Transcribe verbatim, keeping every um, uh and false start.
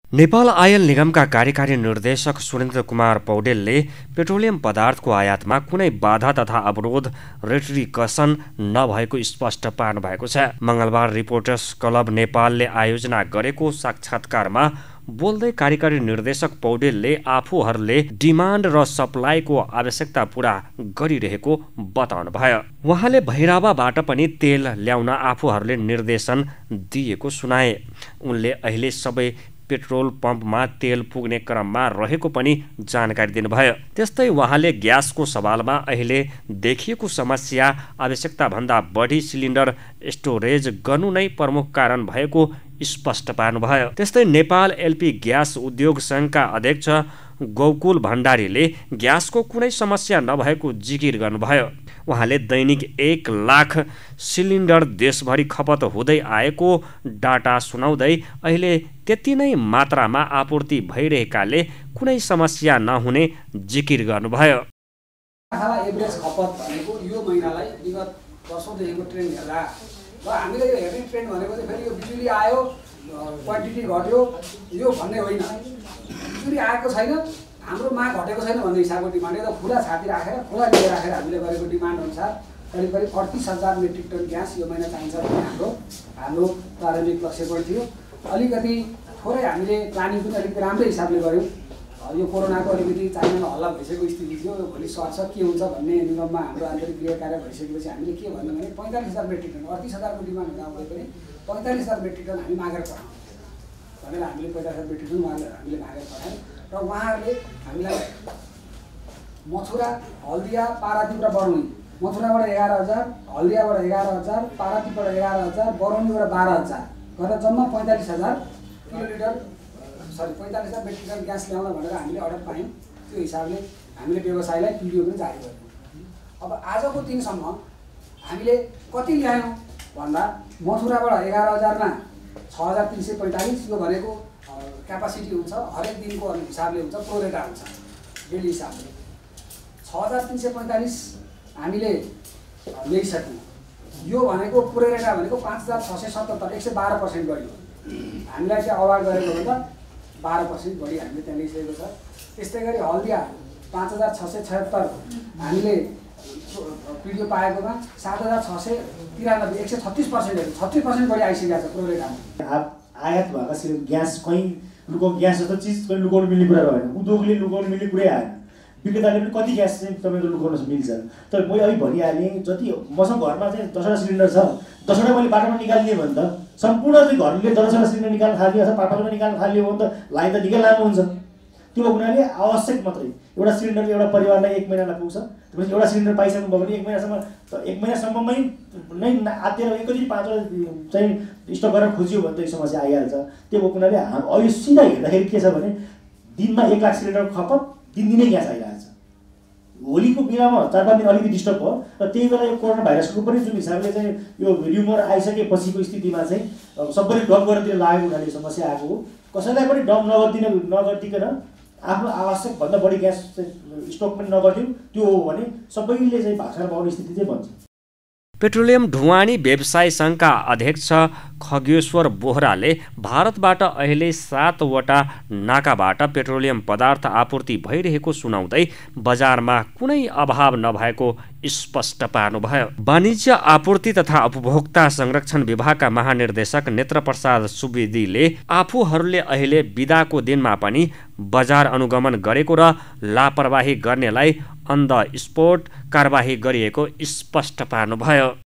Nepal oil निगमका कार्यकारी निर्देशक सुरेन्द्र कुमार पौडेलले पेट्रोलियम पदार्थको आयातमा कुनै बाधा तथा अवरोध रेट्रिकसन नभएको स्पष्ट पार्नु भएको छ। मंगलबार रिपोर्टर्स क्लब नेपालले आयोजना गरेको साक्षात्कारमा बोल्दै कार्यकारी निर्देशक पौडेलले आफूहरूले डिमान्ड र सप्लाईको आवश्यकता पूरा गरिरहेको बताउनुभयो। उहाँले भैरवाबाट पनि तेल ल्याउन आफूहरूले निर्देशन दिएको सुनाए। उनले अहिले सबै पेट्रोल पम्पमा तेल पुग्ने क्रममा रहेको पनि जानकारी दिनुभयो। त्यस्तै उहाँले ग्यासको सवालमा अहिले देखिएको समस्या आवश्यकताभन्दा बढी सिलिन्डर स्टोरेज गर्नु नै प्रमुख कारण भएको स्पष्ट पार्नुभयो। त्यस्तै नेपाल एलपी ग्यास उद्योग संघका अध्यक्ष गौकुल भण्डारीले ग्यासको कुनै समस्या नभएको जिकिर गर्नुभयो। उहाँले दैनिक एक लाख सिलिन्डर देशभरि खपत हुँदै आएको डाटा सुनाउँदै अहिले त्यति नै मात्रामा आपूर्ति भइरहेकाले कुनै समस्या नहुने जिकिर गर्नुभयो। एभरेज खपत भनेको यो महिनालाई विगत वर्षौंदेखिको ट्रेन्ड हेर्दा र हामीले यो हेर्ने ट्रेन्ड भनेको चाहिँ फेरि यो बिजुली आयो क्वान्टिटी घट्यो यो भन्ने होइन। बिजुली आएको छैन, हाम्रो माग घटेको छैन भन्ने हिसाबको डिमान्ड यो त खुला छाती राखेर खुला लिए राखेर हामीले गरेको डिमान्ड अनुसार करिब करिब अडतिस हजार मेट्रिक टन ग्यास यो महिना चाहिन्छ भन्ने हाम्रो हाम्रो प्रारम्भिक लक्ष्य पनि थियो। अलिकति थोरै हामीले प्लानिङ पनि अलिकति राम्रै हिसाबले गऱ्यौँ। यो कोरोनाको अलिकति चाइनामा हल्ला भइसकेको स्थिति थियो, भोलि सर्छ के हुन्छ भन्ने निगममा हाम्रो आन्तरिक गृह कार्य भइसकेपछि हामीले के भन्यौँ भने पैँतालिस हजार मेट्रिक टन अडतिस हजारको डिमान्ड हुँदाहुँदै पनि पैँतालिस हजार मेट्रिक टन हामी मागेर पठाउँ भनेर हामीले पैँतालिस हजार मेट्रिक टन उहाँले हामीले मागेर पठायौँ र उहाँहरूले हामीलाई मथुरा, हल्दिया, पारादीप र बरौनी, मथुराबाट एघार हजार, हल्दियाबाट एघार हजार, पारादीपबाट एघार हजार, बरौनीबाट बाह्र हजार गरेर जम्मा पैँतालिस हजार किलोलिटर सरी पैँतालिस हजार मेट्रिक टन ग्यास ल्याउन भनेर हामीले अर्डर पायौँ। त्यो हिसाबले हामीले व्यवसायलाई पिडिओ पनि जारी गर्यौँ। अब आजको दिनसम्म हामीले कति ल्यायौँ भन्दा मथुराबाट एघार हजारमा छ हजार तिन सय पैँतालिस यो भनेको क्यापासिटी हुन्छ, हरेक दिनको हिसाबले हुन्छ, प्रोरेटा हुन्छ डेली हिसाबले। छ हजार तिन सय पैँतालिस हामीले ल्याइसक्यौँ। यो भनेको प्रोरेटा भनेको पाँच हजार छ सय सतहत्तर एक सय बाह्र पर्सेन्ट बढी हो। हामीलाई चाहिँ अवार्ड गरेको भन्दा बाह्र पर्सेन्ट बढी हामीले त्यहाँ ल्याइसकेको छ। त्यस्तै गरी हल्दिया पाँच हजार छ सय छयत्तर हामीले पिडिओ पाएकोमा सात हजार छ सय तिरानब्बे एक सय छत्तिस पर्सेन्टहरू छत्तिस पर्सेन्ट बढी आइसकेको छ प्रोरेटामा। आयात भएका सिलिन्डर ग्यास कहीँ लुकाउ ग्यास जस्तो चिज कहीँ लुकाउनु मिल्ने कुरा रहेन। उद्योगले लुकाउनु मिल्ने कुरै आएन। विक्रेताले पनि कति ग्यास चाहिँ तपाईँको लुकाउन मिल्छ। तर मैले अघि भनिहालेँ जति मसँग घरमा चाहिँ दसवटा सिलिन्डर छ, दसवटा मैले बाटोमा निकाल्ने भने त सम्पूर्ण चाहिँ घरले दसवटा सिलिन्डर निकाल्न थाल्यो अथवा पाटोमा निकाल्न थाल्यो भने त लाइन त निकै लामो हुन्छ। त्यो हुनाले आवश्यक मात्रै एउटा सिलिन्डर एउटा परिवारलाई एक महिनालाई पुग्छ। त्यसपछि एउटा सिलिन्डर पाइसक्नुभयो भने एक महिनासम्म एक महिनासम्ममै नै आत्तिएर एकैचोटि पाँचवटा चाहिँ स्टक गरेर खोजियो भने त यो समस्या आइहाल्छ। त्यो हुनाले हाम अहिले सिधा हेर्दाखेरि के छ भने दिनमा एक लाख सिलिन्डर खपत दिनदिनै ग्यास आइरहेछ। होलीको बेलामा चार पाँच दिन अलिकति डिस्टर्ब भयो र त्यही बेला यो कोरोना भाइरसको पनि जुन हिसाबले चाहिँ यो र्युमर आइसकेपछिको स्थितिमा चाहिँ सबैले डप गरेर लागेको हुनाले समस्या आएको हो। कसैलाई पनि डप नगरिदिन नगरिदिकन आफ्नो आवश्यकभन्दा बढी ग्यास स्टक पनि नगरिदिउँ, त्यो हो भने सबैले चाहिँ भाषा पाउने स्थिति चाहिँ बन्छ। पेट्रोलियम ढुवानी व्यवसाय संघका अध्यक्ष खगेश्वर बोहराले भारतबाट अहिले सातवटा नाकाबाट पेट्रोलियम पदार्थ आपूर्ति भइरहेको सुनाउँदै बजारमा कुनै अभाव नभएको स्पष्ट पार्नुभयो। वाणिज्य आपूर्ति तथा उपभोक्ता संरक्षण विभागका महानिर्देशक नेत्र प्रसाद सुवेदीले आफूहरूले अहिले बिदाको दिनमा पनि बजार अनुगमन गरेको र लापरवाही गर्नेलाई अन द स्पोट कारबाही गरिएको स्पष्ट पार्नुभयो।